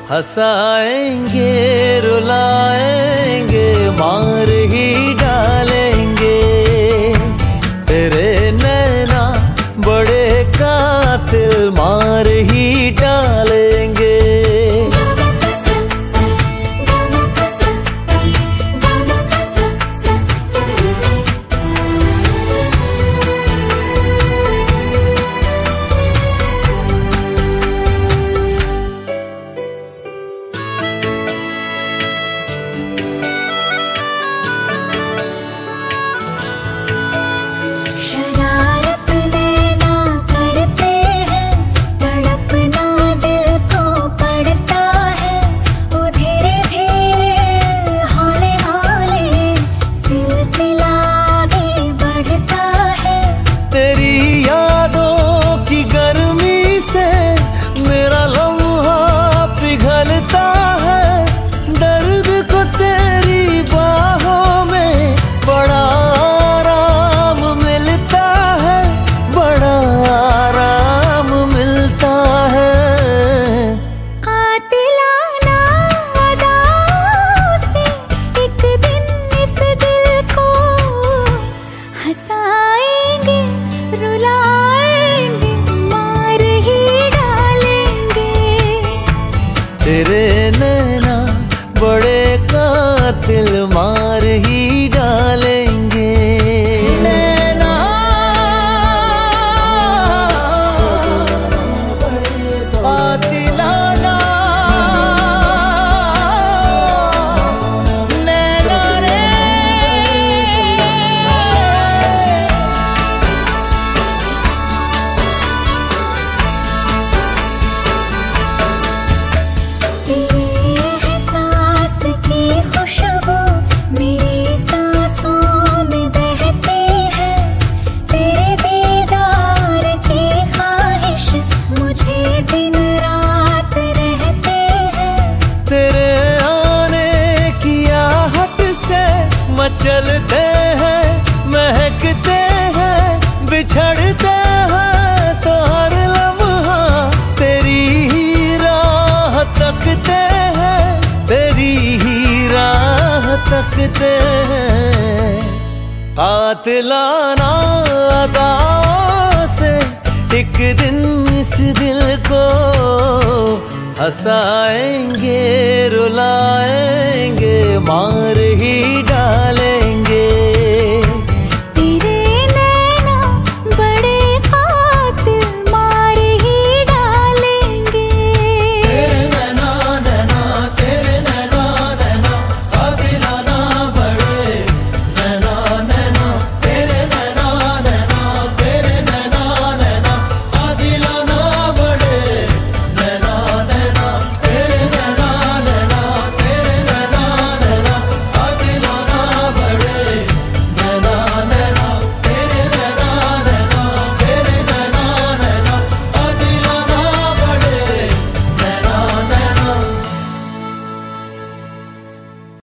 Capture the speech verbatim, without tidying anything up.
हंसाएंगे रुलाएंगे मार ही डालेंगे। तेरे नैना बड़े कातिल मार ही डालेंगे। तेरे नैना बड़े कातिल मार ही डालेंगे। नैना कातिलाना नैना रे। चलते हैं महकते हैं बिछड़ते हैं तो हर लम्हा तेरी ही राह तकते हैं, तेरी ही राह तकते हैं। कातिलाना अदाओं से एक दिन इस दिल को हंसाएंगे रुलाएंगे मार ही